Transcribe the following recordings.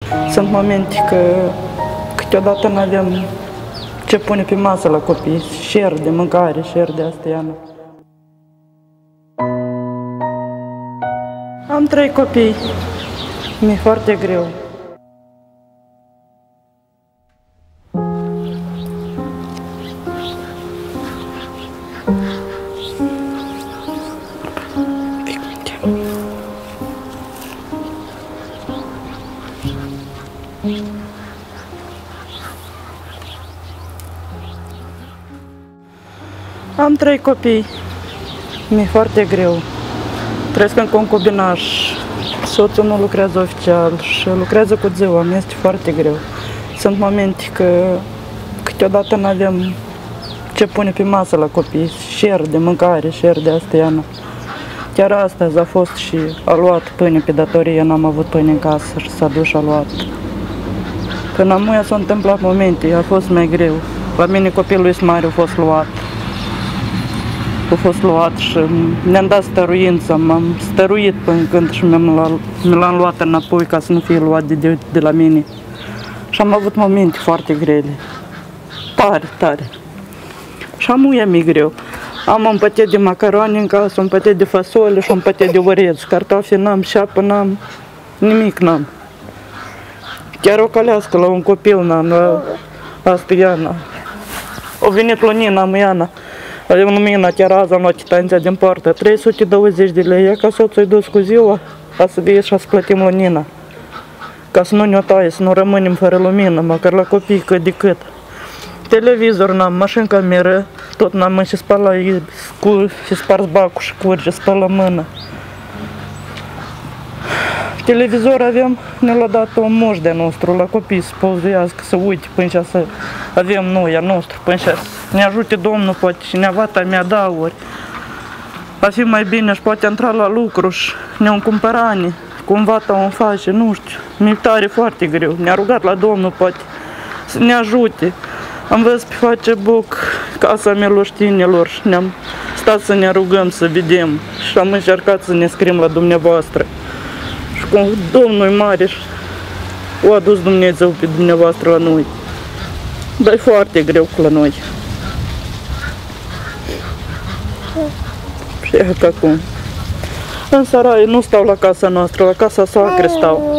Sunt momente că câteodată nu avem ce pune pe masă la copii, șer de mâncare, șer de asta. Am 3 copii, mi-e foarte greu. Am 3 copii, mi-e foarte greu. Trăiesc în concubinaj, soțul nu lucrează oficial și lucrează cu ziua, mi este foarte greu. Sunt momente că câteodată nu avem ce pune pe masă la copii, șer de mâncare, șer de asta. Chiar astăzi a fost și a luat pâine pe datorie, n-am avut pâine în casă și s-a dus și a luat. Când amuia s-au întâmplat momente, a fost mai greu. La mine copilul Ismariu a fost luat. A fost luat și ne-am dat stăruință, m-am stăruit până când și mi l-am luat înapoi ca să nu fie luat de la mine. Și am avut momente foarte grele, tare. Și amuia mi-e greu. Am un pătet de macaroni în casă, un pătet de fasole și un pătet de orez. Cartofi n-am, șapă n-am, nimic n-am. Chiar o calească la un copil n-am, la asta Iana. O venit Lunina, Iana. Avem lumina, chiar azi am luat chitanța din poartă, 320 de lei, ca soțul-i dus cu ziua, ca să bie și să plătim lunina. Ca să nu ne-o taie, să nu rămânem fără lumină, măcar la copii cât de cât. Televizor n-am, mașină cameră, tot n-am, și spăla, și spars bacul și curge, spălă mână. Televizor avem, ne l-a dat un moș de-a nostru, la copii să pauzuiască, să uite până să avem noi, a nostru, până să ne ajute Domnul, poate și nevata mea da ori. Va fi mai bine și poate intra la lucru și ne-o cumpărani, cumva o face, nu știu, mi-e tare foarte greu. Ne-a rugat la Domnul, poate să ne ajute. Am văzut pe Facebook Casa Miloștinilor și ne-am stat să ne rugăm, să vedem și am încercat să ne scriem la dumneavoastră. Și cum Domnul e mare și o adus Dumnezeu pe dumneavoastră la noi. Dar e foarte greu la noi. Și e ca acum. În Săraie nu stau la casa noastră, la casa soacră stau.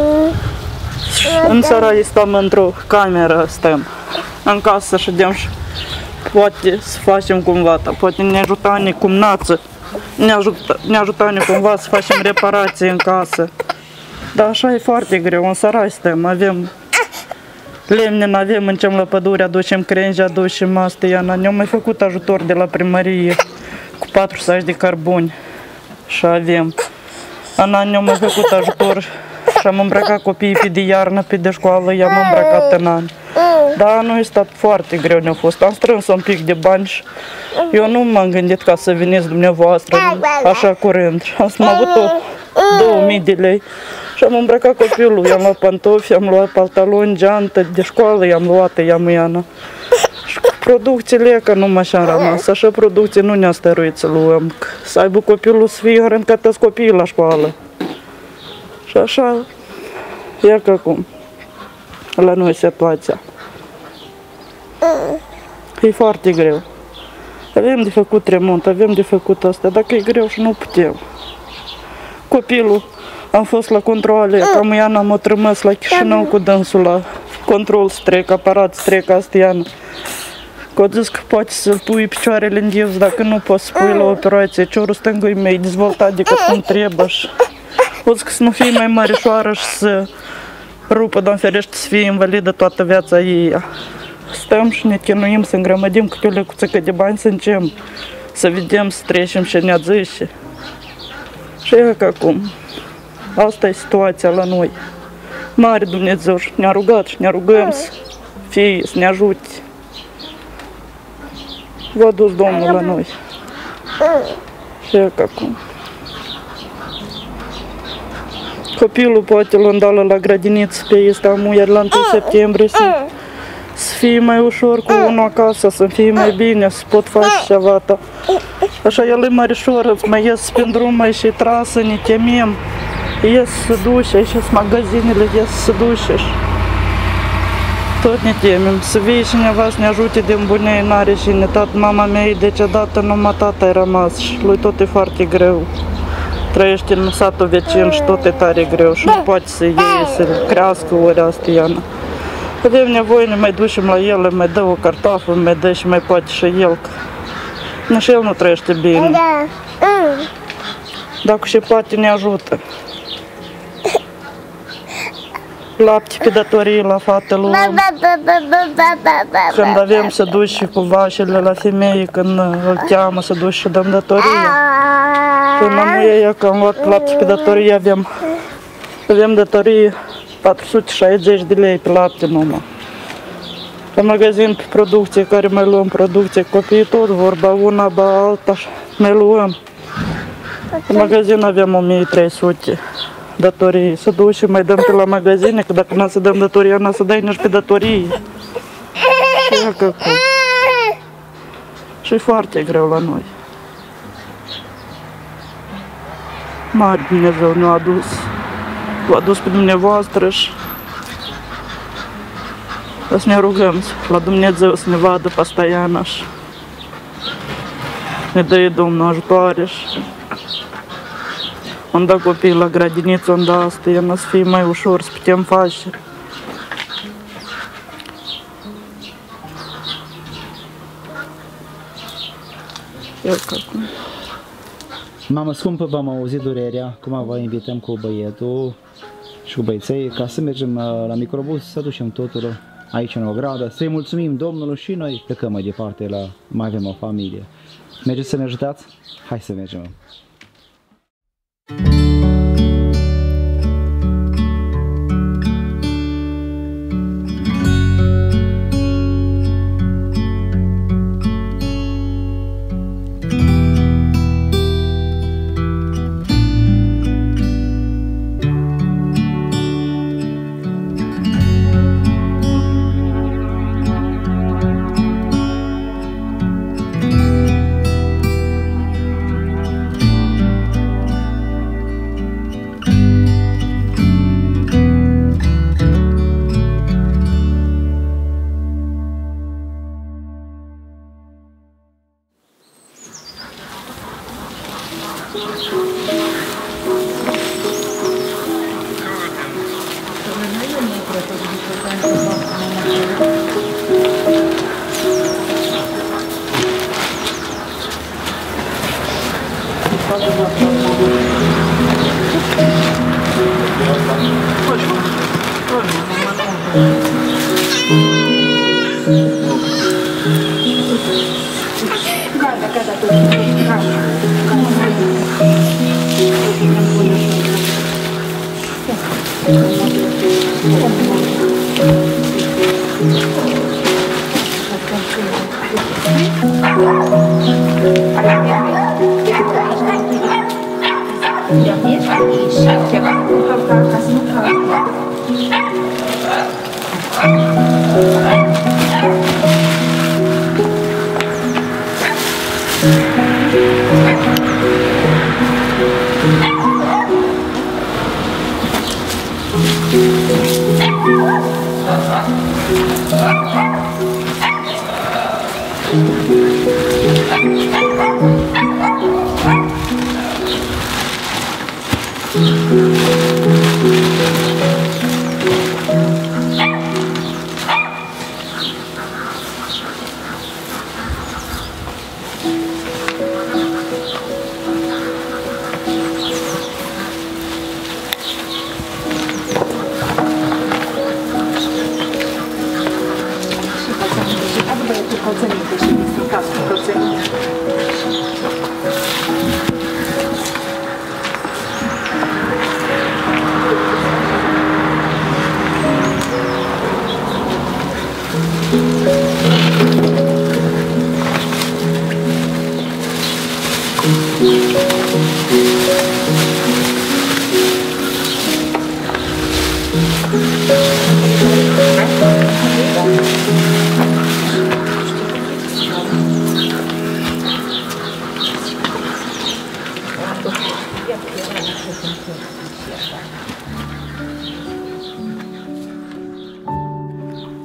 În Săraie stăm într-o cameră, stăm. În casă ședem și poate să facem cumva, poate ne ajută cum nață. Ne ajută cumva să facem reparații în casă. Dar așa e foarte greu, în Săraie stăm, avem lemne, n-avem, încem la pădure, aducem crengi, aducem asta, Iana. Ne-au mai făcut ajutor de la primărie cu 4 saci de carboni și avem. Ana ne-au mai făcut ajutor și am îmbrăcat copiii pe de iarnă, pe de școală, i-am îmbrăcat în an. Dar nu a stat foarte greu, ne-a fost. Am strâns un pic de bani și eu nu m-am gândit ca să veniți dumneavoastră așa curând. Am avut 2000 de lei și am îmbrăcat copilul, i-am luat pantofi, i-am luat pantaloni, geantă, de școală i-am luat, Iana. Și cu producțiile, că numai așa am rămas, așa producție nu ne-a stăruit să luăm, să aibă copilul să fie râncătăți copiii la școală. Și așa, e că acum, la noi situația. E foarte greu. Avem de făcut remont, avem de făcut asta, dacă e greu și nu putem. Copilul, am fost la controale, cam Iana am rămas la Chișinău cu dânsul la control strec, aparat strec, asta Iana. Că zis că poate să pui picioarele în divs, dacă nu poți să pui la operație, ciorul stângă e mai dezvoltat decât cum trebuie. O zis că să nu fie mai mărișoară și să rupă, Doamne ferește, să fie invalidă toată viața ei. Stăm și ne chinuim să îngrămădim câte o lecuță de bani să încem, să vedem, să trecem și ne-a zice. Și e că acum, asta e situația la noi. Mare Dumnezeu și ne-a rugat și ne rugăm să fie, să ne ajute. V-a dus Domnul la noi. Și e că acum. Copilul poate l-a dat la grădiniță pe Istanbul, iar la 1 septembrie să fie mai ușor cu unul acasă, să fie mai bine, să pot face ceva. Așa el e mărișor, mai ies pe drum, mai și trasă, ne temem. Ies să duce, aici sunt magazinele, ies să duce și tot ne temem. Să vie cineva să ne ajute din bunei, n-are cine. Mama mea e decedată, numai tata e rămas și lui tot e foarte greu. Trăiește în satul vecin și tot e tare greu și nu poate să iei, să crească ori asta Iana. Avem nevoie, ne mai ducem la el, mai dă o cartofă, mai dă și mai poate și el. Și el nu trăiește bine. Dacă și poate ne ajută. Lapte pe datorie la fată luăm. Când avem să duci cu vașele la femeie, când îl cheamă să duci și dăm datorie. Până nu e că am luat lapte pe datorie, avem datorie 460 de lei pe lapte numai. La magazin pe producție, care mai luăm producție, copiii tot vorba, una, ba alta, mai luăm. La magazin avem 1300 datorii, să duci și mai dăm pe la magazine, că dacă nu să dăm datoria, nu să dai nici pe datorie. Și e foarte greu la noi. Mare Dumnezeu ne-a adus. V-a adus pe dumneavoastră și să ne rugăm la Dumnezeu să ne vadă pastaiana și ne dă Domnul ajutoare și unde copiii la grădiniță, unde asta e, să fie mai ușor, să putem face. Mamă scumpă, v-am auzit durerea, acum vă invităm cu băietul și cu băieței ca să mergem la microbus, să ducem totul aici în ogradă, să-i mulțumim Domnului și noi plecăm mai departe, mai avem o familie. Mergeți să ne ajutați? Hai să mergem!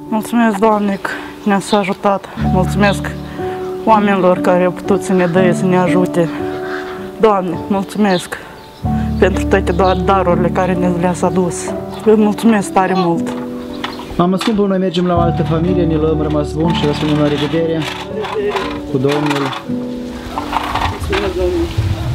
Mulțumesc, Doamne, că ne-ați ajutat. Mulțumesc oamenilor care au putut să ne dea, să ne ajute. Doamne, mulțumesc pentru toate darurile care ne le-ați adus. Vă mulțumesc tare mult. Mamă scumpă, noi mergem la o altă familie, ne luăm rămas bun și vă spunem la revedere cu Domnul. Mulțumesc, Domnul.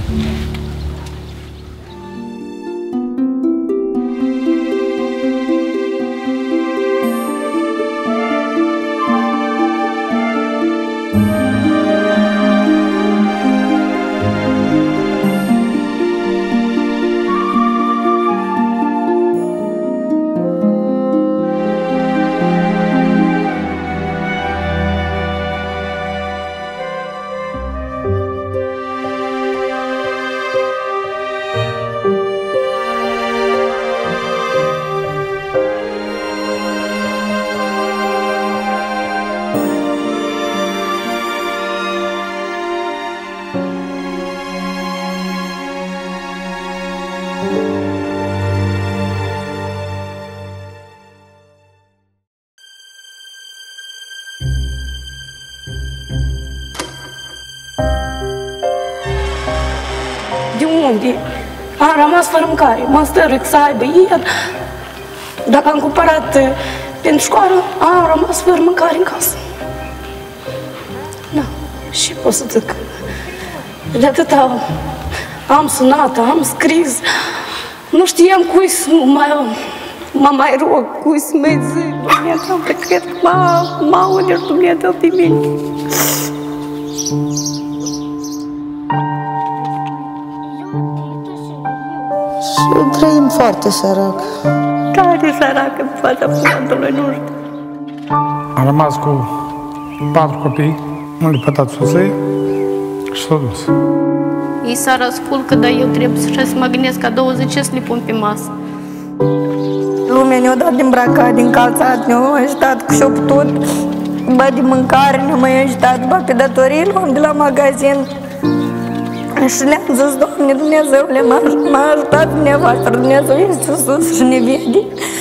De unde? Am rămas fără mâncare, mă stărâc să aibă el. Dacă am cumpărat pentru școală, am rămas fără mâncare în casă. Da, și pot să zic. De atâta am sunat, am scris, nu știam cui să mă mai rog, cui să mai zic. Dumnezeu, cred că mă aude Dumnezeu pe mine. Și trăim foarte sărac. Tare sărac în fața pământului, nu știu. Am rămas cu 4 copii, un lipătat soție și s-a dus. Ei seara sculcă, dar eu trebuie să mă gândesc ca 20 să le pun pe masă. Lumea ne-a dat din îmbrăcat, din calțat, ne-a ajutat cu ce-a putut. Ba de mâncare ne-a mai ajutat, ba pe datorii luăm de la magazin. Și le-am zis, Doamne, Dumnezeule, m-a ajutat dumneavoastră, Dumnezeu este sus și ne vede.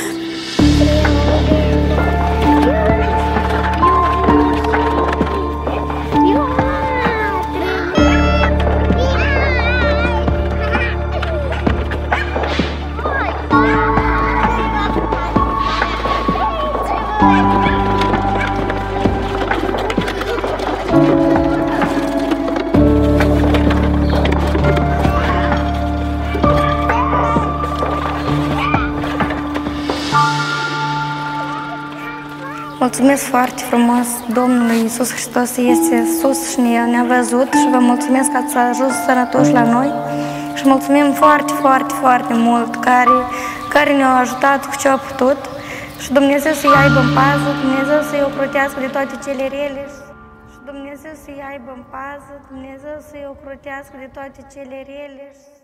Mulțumesc foarte frumos Domnului Iisus Hristos, este sus și ne-a văzut și vă mulțumesc că ați ajuns sănătoși la noi și mulțumim foarte, foarte, foarte mult care ne-au ajutat cu ce au putut și Dumnezeu să-i aibă în pază, Dumnezeu să-i ocrotească de toate cele rele și Dumnezeu să-i aibă în pază, Dumnezeu să-i ocrotească de toate cele rele.